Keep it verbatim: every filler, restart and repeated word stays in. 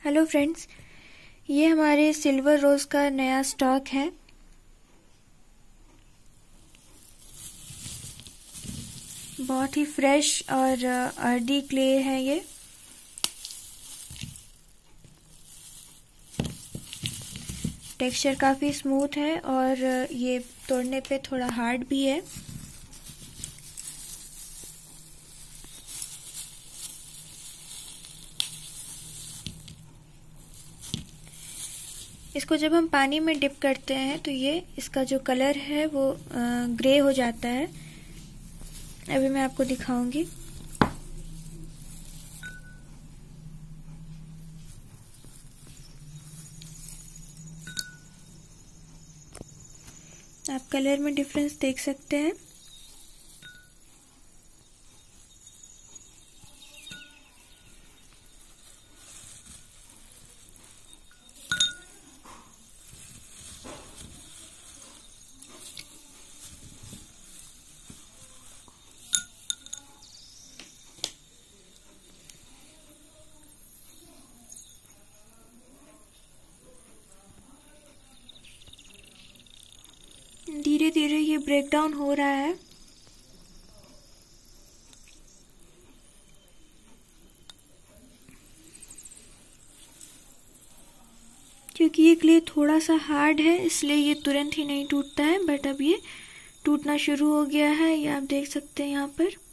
Hello friends, ये हमारे silver रोज का नया स्टॉक है। बहुत ही फ्रेश और अर्दी क्ले है ये। टेक्सचर काफ़ी स्मूथ है और ये तोड़ने पे थोड़ा हार्ड भी है। इसको जब हम पानी में डिप करते हैं तो ये इसका जो कलर है वो ग्रे हो जाता है। अभी मैं आपको दिखाऊंगी। आप कलर में डिफरेंस देख सकते हैं। धीरे धीरे ये ब्रेक डाउन हो रहा है। क्योंकि ये क्ले थोड़ा सा हार्ड है इसलिए ये तुरंत ही नहीं टूटता है, बट अब ये टूटना शुरू हो गया है। ये आप देख सकते हैं यहाँ पर।